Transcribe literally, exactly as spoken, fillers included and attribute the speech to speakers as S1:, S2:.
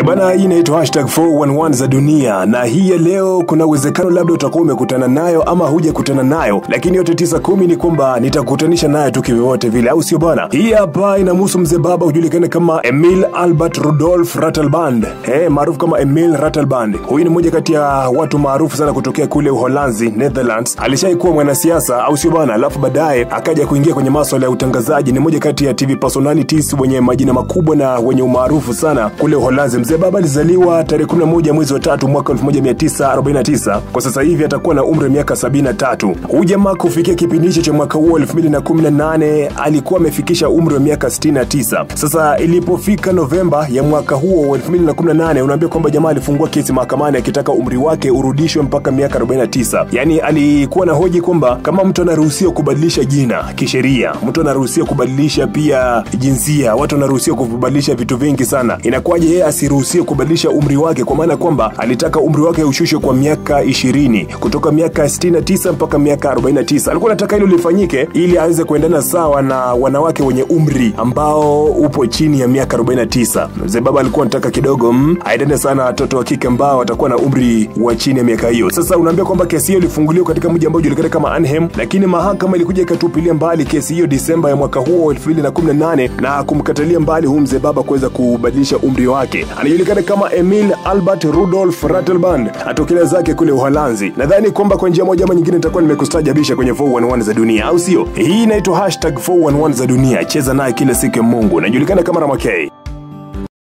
S1: Bana, hii inaitwa hashtag four one one za dunia, na hii ya leo kuna uwezekano labda utakuwa umekutana nayo ama huja kutana nayo, lakini yote tisa kumi ni kwamba nitakutanisha nayo tu kivyovyote vile, au sio bana? Hii hapa inamhusu mzee baba hujulikana kama Emil Albert Rudolf Ratelband, eh maarufu kama Emil Ratelband. Huyu ni mmoja kati ya watu maarufu sana kutokea kule Uholanzi, Netherland's. Alishaikuwa mwanasiasa, au sio bana? Alafu baadaye akaja kuingia kwenye masuala ya utangazaji. Ni mmoja kati ya T V personalities wenye majina makubwa na wenye umaarufu sana kule Uholanzi. Mzee baba alizaliwa tarehe kumi na moja mwezi wa tatu mwaka elfu moja mia tisa arobaini na tisa. Kwa sasa hivi atakuwa na umri wa miaka sabini na tatu. Huyu jamaa kufikia kipindi hicho cha mwaka huo elfu mbili na kumi na nane alikuwa amefikisha umri wa miaka sitini na tisa. Sasa ilipofika Novemba ya mwaka huo elfu mbili na kumi na nane, unaambia kwamba jamaa alifungua kesi mahakamani akitaka umri wake urudishwe mpaka miaka arobaini na tisa. Yaani alikuwa na hoji kwamba kama mtu anaruhusiwa kubadilisha jina kisheria, mtu anaruhusiwa kubadilisha pia jinsia, watu wanaruhusiwa kubadilisha vitu vingi sana, inakuwaje yeye asiruhusiwe kubadilisha umri wake? Kwa maana kwamba alitaka umri wake ushushwe kwa miaka ishirini, kutoka miaka sitini na tisa mpaka miaka arobaini na tisa. Alikuwa anataka hilo lifanyike ili aweze kuendana sawa na wanawake wenye umri ambao upo chini ya miaka arobaini na tisa. Mzee baba alikuwa anataka kidogo mm, aendane sana watoto wa kike ambao watakuwa na umri wa chini ya miaka hiyo. Sasa unaambia kwamba kesi hiyo ilifunguliwa katika mji ambao unajulikana kama Arnhem, lakini mahakama ilikuja ikatupilia mbali kesi hiyo Disemba ya mwaka huo elfu mbili na kumi na nane na kumkatalia mbali huyu mzee baba kuweza kubadilisha umri wake. Anajulikana kama Emil Albert Rudolf Ratelband, atokea zake kule Uholanzi. Nadhani kwamba kwa njia moja ama nyingine nitakuwa nimekustajabisha kwenye four one one za dunia, au sio? Hii inaitwa hashtag four one one za dunia. Cheza naye kila siku ya Mungu. Najulikana kama Ramakei.